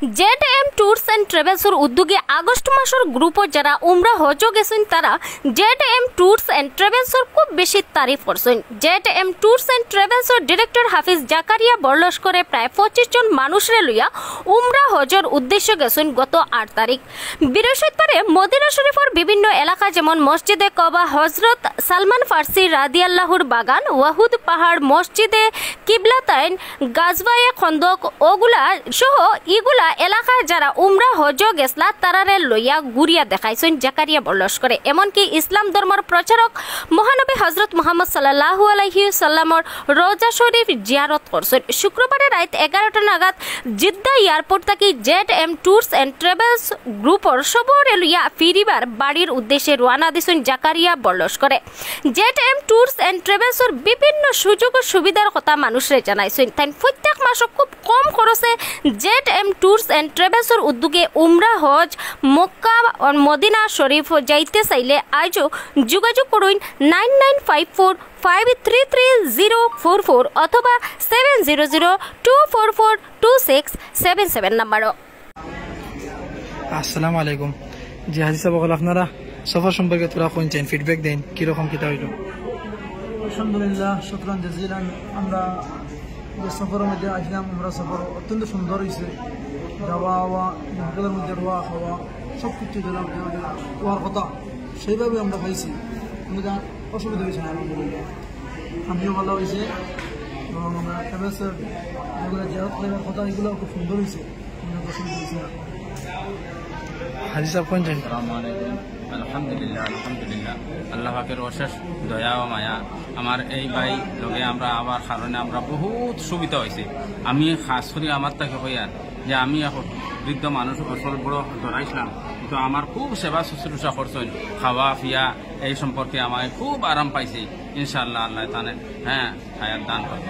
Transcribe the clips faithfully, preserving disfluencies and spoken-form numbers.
Z M tours and ট্রাভেলসর উদ্যোগে August মাসের গ্রুপত যারা উমরা হজ গেছেন তারা জেড এম ট্যুরস এন্ড ট্রাভেলসর খুব বেশি তারিফ করছেন। জেড এম ট্যুরস এন্ড ট্রাভেলসর ডিরেক্টর হাফিজ জাকারিয়া বরলস্করে প্রায় পঁচিশ জন মানুষরে লইয়া উমরা হজর উদ্দেশ্য গেছেন গত আট তারিখ বৃহস্পতিবারে মদিনা শরীফের বিভিন্ন এলাকা যেমন মসজিদে কবা, হজরত সালমান ফার্সি রাদিয়াল্লাহুর বাগান, ওয়াহুদ পাহাড়, মসজিদে কিবলাতাইন, গাজওয়ায়ে খন্দক ওগুলা সহ ইগুলা এলাকা যারা উমরা হজ গেছলা তারারে লইয়া ঘুরিয়া দেখাইছেন জাকারিয়া বরলস্করে। এমনকি ইসলাম ধর্মের প্রচারক মহানবী হজরত মুহাম্মদ সাল্লাল্লাহু আলাইহি সাল্লামর রোজা শরীফ জিয়ারত করছেন। শুক্রবারে রাত এগারোটা নাগাদ জিদ্দা এয়ারপোর্ট থেকে Z M tours and travels গ্রুপর সবরে লইয়া ফিরিবার বাড়ির উদ্দেশ্যে রওনা দিছেন জাকারিয়া বরলস্করে। জেড এম ট্যুরস এন্ড ট্রাভেলসর বিভিন্ন সুযোগ ও সুবিধার কথা মানুষরে জানাইছেন। তাই প্রত্যেক মাসে খুব কম খরচে জেড এম ট্যুরস এন্ড ট্রাভেলসর উদ্যোগে উমরা হজ মক্কা ও মদিনা শরীফ যাইতে চাইলে আজও যোগাযোগ করুন nine nine five four five three three zero four four অথবা seven zero zero two four four two six seven seven নাম্বারও। আসসালামু আলাইকুম। জি হাজি সাহেব, আপনারা সফর সম্পর্কে তোরা কোনছেন ফিডব্যাক দেন, কিরকম কিতা হইল? আলহামদুলিল্লাহ, শুকরান জাজিলান। আমরা যে সফরের মধ্যে আসলাম, আমরা সফর অত্যন্ত সুন্দর হয়েছে। যাওয়া হওয়া, হোটেলের মধ্যে রোয়া খাওয়া সব কিছু দিলাম হওয়ার কথা সেইভাবে আমরা পাইছি। আমাদের অসুবিধা হয়েছে না, আলহামদুলিল্লাহ। আমিও ভালো হয়েছে এবং আমরা ট্রাভেলসের যেগুলো জিয়ারত করার কথা এগুলো খুব সুন্দর হয়েছে, আমরা অসুবিধা হয়েছে না। হাজি সাহেব কোনছেন? আলহামদুলিল্লাহ আলহামদুলিল্লাহ আল্লাহ পাকের অশেষ দয়া ও মায়া। আমার এই ভাই লগে আমরা আবার কারণে আমরা বহুত সুবিধা হয়েছে। আমি খাস করে আমার তাকে হইয়ার যে আমি এখন বৃদ্ধ মানুষ বছর বড় ধরাইছিলাম, কিন্তু আমার খুব সেবা শুশ্রূষা করছেন, খাওয়া ফিয়া এই সম্পর্কে আমায় খুব আরাম পাইছি। ইনশাআল্লাহ আল্লাহ তানে হ্যাঁ হায়াত দান করবে।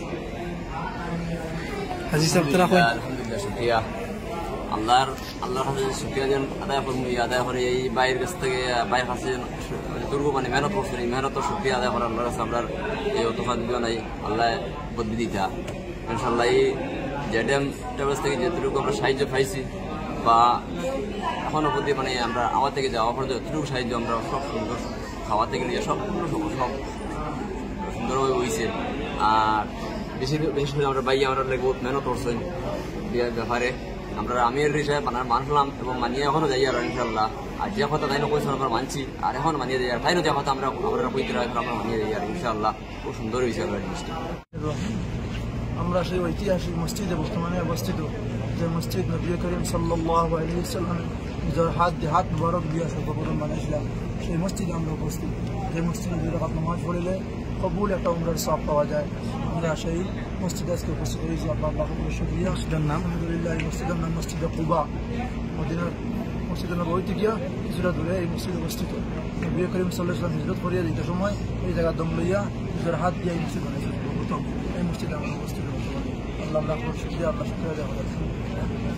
হাজি সাহেব তোরা কোন? আলহামদুলিল্লাহ, শুকরিয়া আল্লাহর আল্লাহর কাছে শুকরিয়া যেন আদায় করবো। আদায় করে এই বাইরের কাছ থেকে বাইরের কাছে দুর্গ মানে মেহনত করছেন, এই মেহনত শুকরিয়া আদায় করার আল্লাহর কাছে আমরা এই অতফা দিও নাই, আল্লাহ বদলি দিতা। ইনশাআল্লাহ এই জেড এম ট্রাভেলস থেকে যেটুকু আমরা সাহায্য পাইছি বা এখনো প্রতি মানে আমরা আমার থেকে যাওয়া পর্যন্ত যতটুকু সাহায্য আমরা সব সুন্দর খাওয়া থেকে নিয়ে সব সব সুন্দরভাবে হয়েছে। আর বেশি বিশেষ করে আমরা বাইরে আমরা বহুত মেহনত করছেন বিয়ের ব্যাপারে। আমরা আমি এর হিসাবে মানলাম এবং মানিয়ে এখনো যাই আর ইনশাল্লাহ। আর যে কথা তাই না কইছেন আমরা মানছি, আর এখন মানিয়ে যাই আর তাই না যে কথা আমরা আমরা কইতে আমরা মানিয়ে যাই আর ইনশাল্লাহ। খুব সুন্দর হয়েছে আমরা জিনিসটা। আমরা সেই ঐতিহাসিক মসজিদে বর্তমানে অবস্থিত, যে মসজিদ নবী করিম সাল্লাল্লাহু আলাইহি ওয়াসাল্লাম নিজের হাত দিয়ে হাত মুবারক দিয়ে সর্বপ্রথম বানিয়েছিলাম, সেই মসজিদে আমরা উপস্থিত। যে মসজিদে দুই রাকাত নামাজ পড়লে কবুল একটা উমরার সওয়াব পাওয়া যায়। আমরা সেই মসজিদে আজকে উপস্থিত হয়েছি। আল্লাহ আল্লাহর শুকরিয়া। মসজিদের নাম আলহামদুলিল্লাহ, এই মসজিদের নাম মসজিদে কুবা। মদিনার মসজিদের নববী গিয়া কিছুটা দূরে এই মসজিদ অবস্থিত। নবী করিম সাল্লাল্লাহু আলাইহি ওয়াসাল্লাম হিজরত করিয়া দিতে সময় এই জায়গার দম লইয়া নিজের হাত দিয়ে এই মসজিদ বানিয়েছিল প্রথম। এই মসজিদে আমরা উপস্থিত হয়েছি। আল্লাহ আল্লাহর শুকরিয়া, আল্লাহ শুকরিয়া দেওয়া।